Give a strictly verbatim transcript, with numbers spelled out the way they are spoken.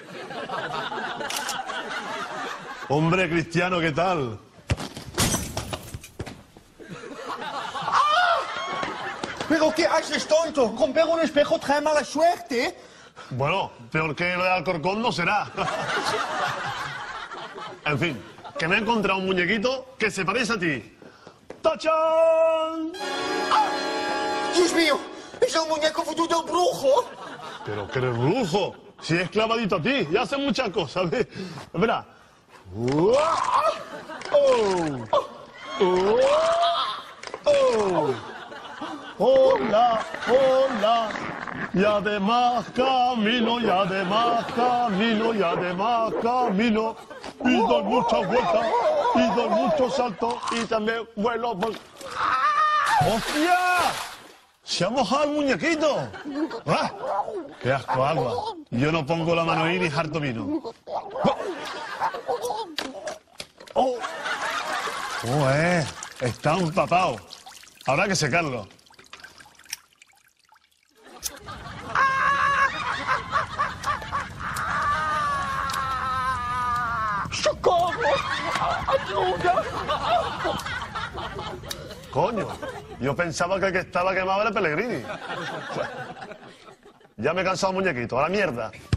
Hombre, Cristiano, ¿qué tal? ¿Pero qué haces, tonto? Romper un espejo trae mala suerte. Bueno, peor que lo de Alcorcón no será. En fin, que me he encontrado un muñequito que se parece a ti. ¡Tachán! ¡Ah! ¡Dios mío! ¡Es el muñeco vudú del brujo! Pero que eres brujo. Si es clavadito a ti y hace muchas cosas, ¿ves? Espera. ¡Oh! ¡Oh! ¡Oh! Hola, hola. Y además camino, y además camino, y además camino. Y doy muchas vueltas, y doy muchos saltos, y también vuelo por... ¡Hostia! ¡Se ha mojado el muñequito! ¡Ah! ¡Qué asco, agua! Yo no pongo la mano ahí ni harto vino. ¡Oh! ¡Oh, eh! Está empapado. Habrá que secarlo. ¡Socorro! ¡Ayuda! Coño, yo pensaba que el que estaba quemado era Pellegrini. Ya me he cansado, muñequito, a la mierda.